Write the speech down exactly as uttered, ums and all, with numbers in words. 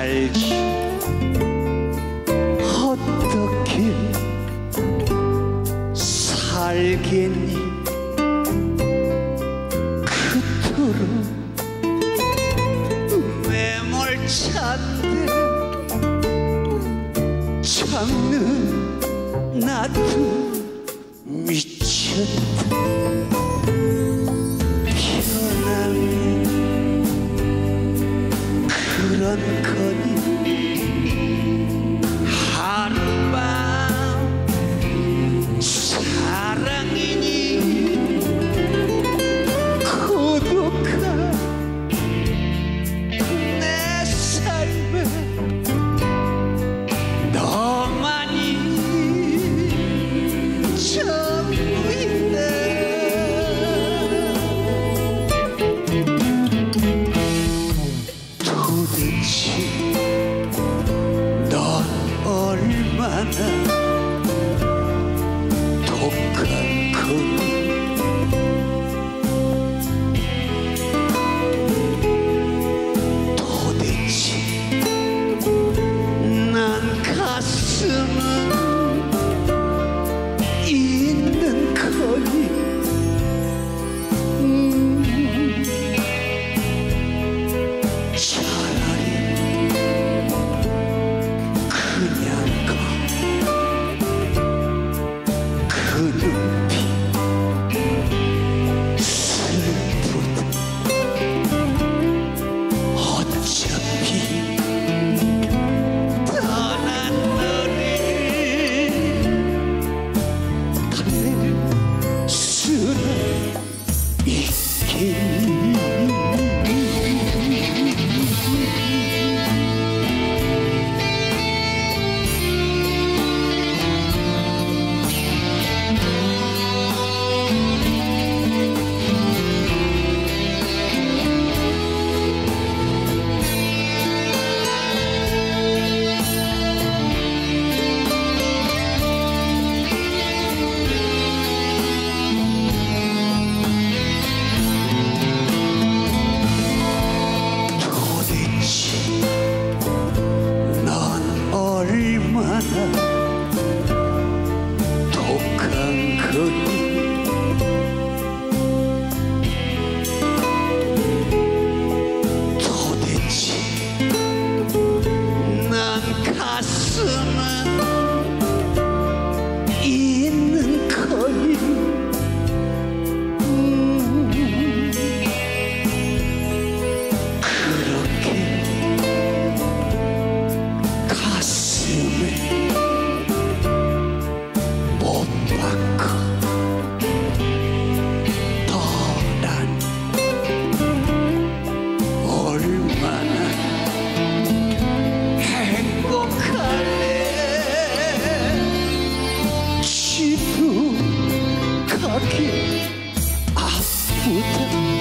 살지 어떻게 살겠니 그토록 매몰찬데 장르 나도 미쳤다 편함에 그런 거니 하룻밤 사랑이니 고독한 내 삶에 너만이 전부인데 도대체 넌 얼마나 독한 거니 도대체 난 가슴은 있는 거니 음, 차라리 그냥 가 그 눈빛 슬프다 어차피 떠난 너를 달랠 수는 있겠니 도대체 넌 얼마나 독한 거니 도대체 난 가슴은 있는 거니 음, 그렇게 가슴에 못 박고 떠난 얼마나 행복할래 지독하게 아프다